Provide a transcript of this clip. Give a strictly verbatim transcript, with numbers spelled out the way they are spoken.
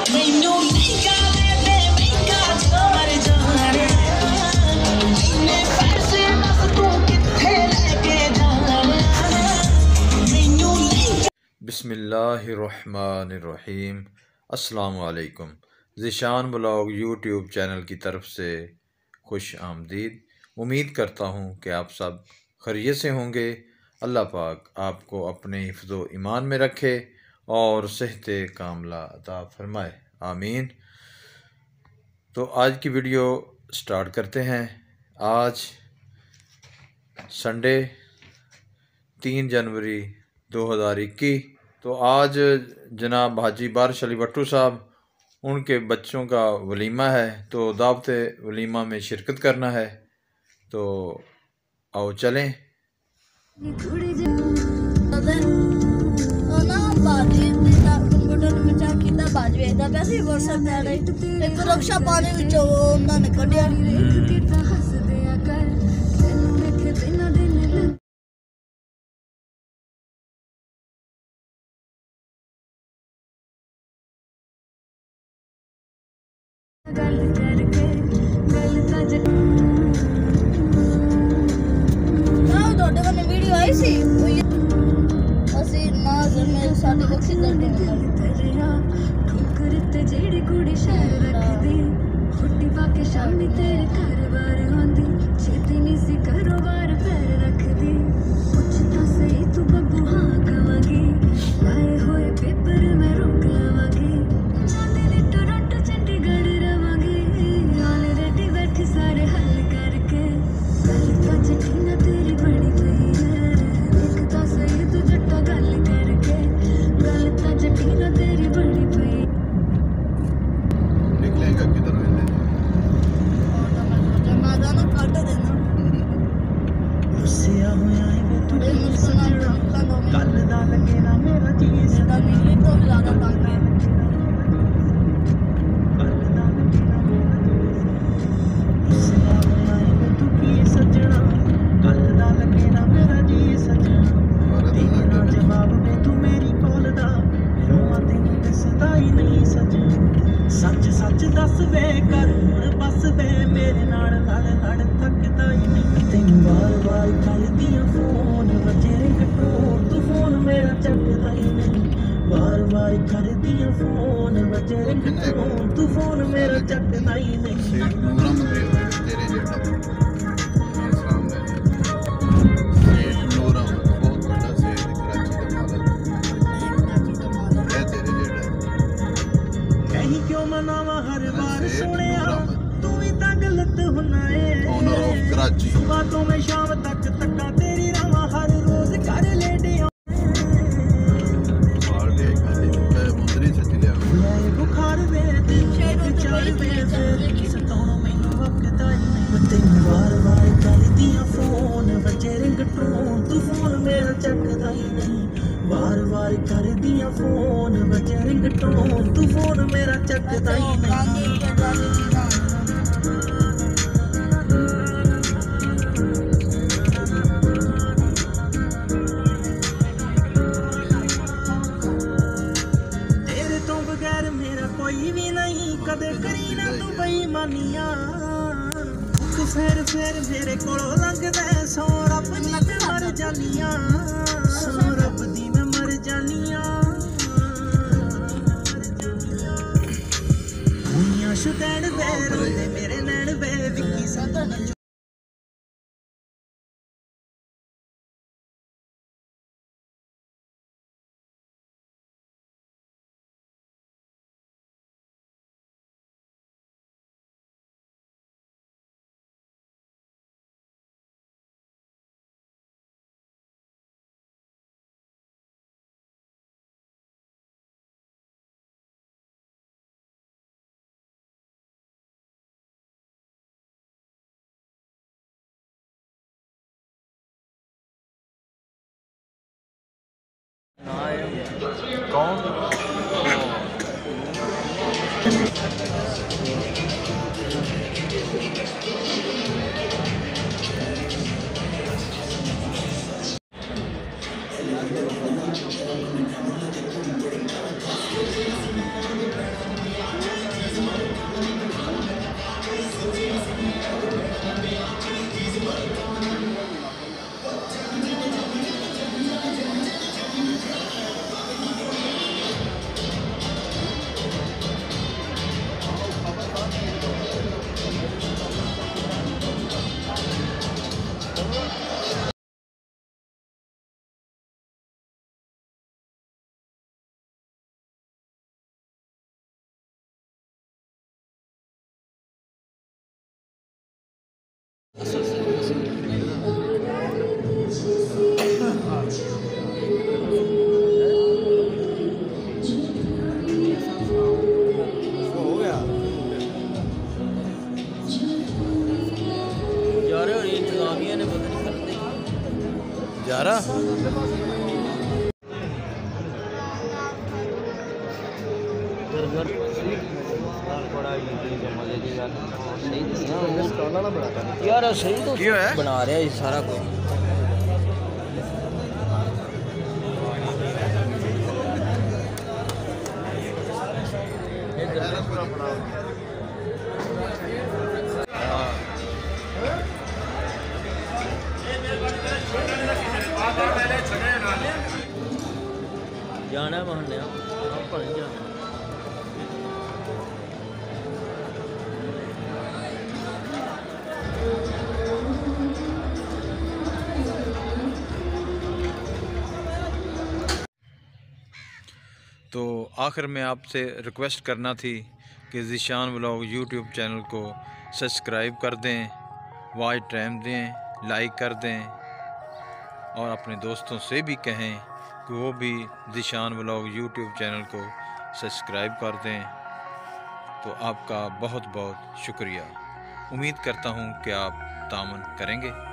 बिस्मिल्लाहिर्रहमानिर्रहीम। अस्सलाम वालेकुम। ज़ीशान ब्लॉग यूट्यूब चैनल की तरफ से खुश आमदीद। उम्मीद करता हूँ कि आप सब खैरियत से होंगे। अल्लाह पाक आपको अपने हिफ्ज़ो ईमान में रखे और सेहत कामला अता फरमाए, आमीन। तो आज की वीडियो स्टार्ट करते हैं। आज संडे तीन जनवरी दो हज़ार इक्कीस। तो आज जनाब हाजी बारिश अली भट्टू साहब उनके बच्चों का वलीमा है, तो दावत वलीमा में शिरकत करना है। तो आओ चलें। गल करके गल ताज ना ਤੁਹਾਡੇ ਕੋਲ ਵੀਡੀਓ ਆਈ ਸੀ ਅਸੀਂ ਨਾਜ਼ਰ ਮੇਰੇ ਸਾਡੇ ਕੋਲ ਸਿੱਧਰ ਦੇ ਠੋਕਰ ਤੇ ਜਿਹੜੀ ਕੁੜੀ ਸ਼ਹਿਰ ਰੱਖਦੀ ਫੁੱਟੀ ਪਾ ਕੇ ਸ਼ਾਮੀ ਤੇਰੇ ਘਰ ਬਾਰ ਆਉਂਦੀ ਛੇਤੀ ਨਹੀਂ ਸੀ ਕਾਰੋਬਾਰ ਪੈਰ ਰੱਖਦੀ ਪੁੱਛਦਾ ਸਹੀ ਤੂੰ ਬੱਬੂ ਹਾਂ ਕਵਾਂਗੀ ਲਾਏ ਹੋਏ ਪੇਪਰ ਮੈਂ ਰੋਕ ਲਵਾਂਗੀ सारे हल करके गल का चिट्ठी तेरी बड़ी पई है एक तो सही तू जट्टा गल करके गल का चिट्ठी तेरी बड़ी पई निकलेगा किधर वेले ऑटो में सोचा मैं ना काट देना गुस्सा होया है तू सजना गल दा लगे ना मेरा जी सदा नीली तो ज्यादा तंग है सच सच दस वे कर हुण बस वे मेरे नाल लड़ लड़ थकदा ही नहीं तेनू बार बार कर दियां फोन बजे कटोर तू फोन मेरा चकदा ही नहीं बार बार कर दियां फोन बजे कटोर तू फोन मेरा चकदा ही नहीं नूरा मंदिर तेरे जेड़ा सलाम दे ये नूरा बहुत बड़ा से कराची दा मालक है तेरे जेड़ा कहीं क्यों मनावा हर बार सुनिया तू ही ता गलत होना है ओनर ऑफ कराची सुबह तो मैं शाम तक तक्का तेरी रावा हर रोज कर लेडी बाल दे खाली मुंदरी से चलिया मैं बुखार दे दिल चार वे सताਉਣਾ ਮੈਨੂੰ ਵਕਤ ਆਈ ਨਹੀਂ ਤੈਨੂੰ ਵਾਰ ਵਾਰ ਕਰਦੀਆਂ ਫੋਨ ਬੱਚੇ ਰਿੰਗਟੋਨ ਤੂੰ ਫੋਨ ਮੇਰਾ ਚੱਕਦਾ ਹੀ ਨਹੀਂ ਵਾਰ ਵਾਰ ਕਰਦੀਆਂ ਫੋਨ ਬੱਚੇ ਰਿੰਗਟੋਨ ਤੂੰ ਫੋਨ ਮੇਰਾ ਚੱਕਦਾ ਹੀ ਨਹੀਂ ਤੇਰੇ ਤੋਂ ਬਗੈਰ ਮੇਰਾ ਕੋਈ ਵੀ ਨਹੀਂ ਕਦੇ ਕਰੀ ਨਾ ਤੂੰ ਬੇਈਮਾਨੀਆਂ ਤੂੰ ਫੇਰ ਫੇਰ ਮੇਰੇ ਕੋਲੋਂ ਲੰਘਦਾ ਸੌ ਰੱਬ ਦੀ ਮੈਂ ਮਰ ਜਾਨੀਆਂ ਸੌ ਰੱਬ ਦੀ ਮੈਂ ਮਰ ਜਾਨੀਆਂ ਦੁਨੀਆ ਸ਼ੁਦੈਣ ਵੇ ਰੋਂਦੇ ਮੇਰੇ ਨੈਣ ਵੇ ਵਿੱਕੀ ਸਾਡਾ कौन हो गया यार इंतजामिया ने पता नहीं करते जा रहा यार सही तो क्यों है? बना रहा है सारा कुछ जाना है वहाँ आप नहीं जाना तो आखिर में आपसे रिक्वेस्ट करना थी कि ज़ीशान व्लॉग यूट्यूब चैनल को सब्सक्राइब कर दें, वॉच टाइम दें, लाइक कर दें और अपने दोस्तों से भी कहें कि वो भी ज़ीशान व्लॉग यूट्यूब चैनल को सब्सक्राइब कर दें। तो आपका बहुत बहुत शुक्रिया। उम्मीद करता हूँ कि आप तामन करेंगे।